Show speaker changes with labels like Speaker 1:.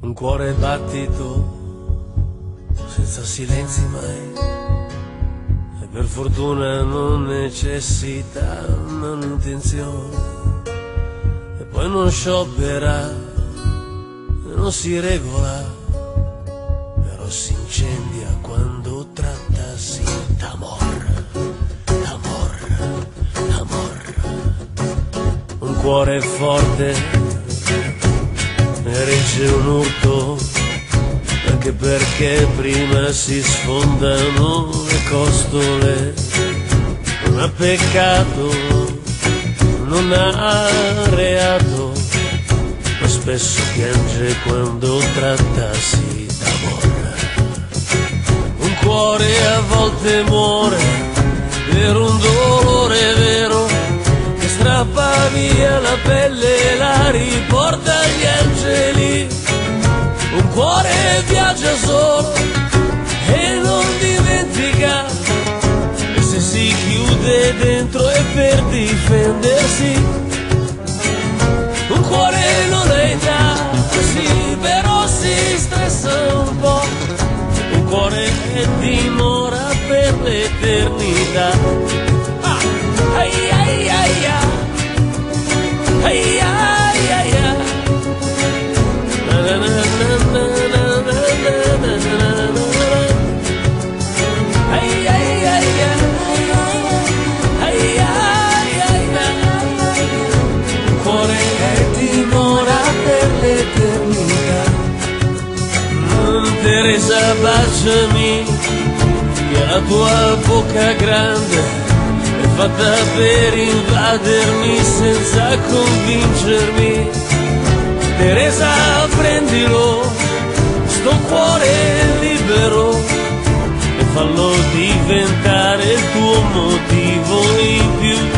Speaker 1: Un cuore battito, senza silenzi mai, e per fortuna non necessita manutenzione, e poi non sciopera e non si regola, però si incendia quando trattasi d'amor, d'amor, d'amor. Un cuore forte regge un urto, anche perché prima si sfondano le costole. Non ha peccato, non ha reato, ma spesso piange quando trattasi d'amore. Un cuore a volte muore per un dolore vero, che strappa via la pelle e la riporta agli angeli. Un cuore viaggia solo e non dimentica, e se si chiude dentro è per difendersi. Un cuore non è età, sì, però si stressa un po'. Un cuore dimora per l'eternità. Ai ai ai ai, ai ai ai ai. Cuore dimora per l'eternità. Teresa, baciami, che la tua bocca grande è fatta per invadermi senza convincermi. Teresa, prendilo, sto cuore libero, e fallo diventare il tuo motivo in più.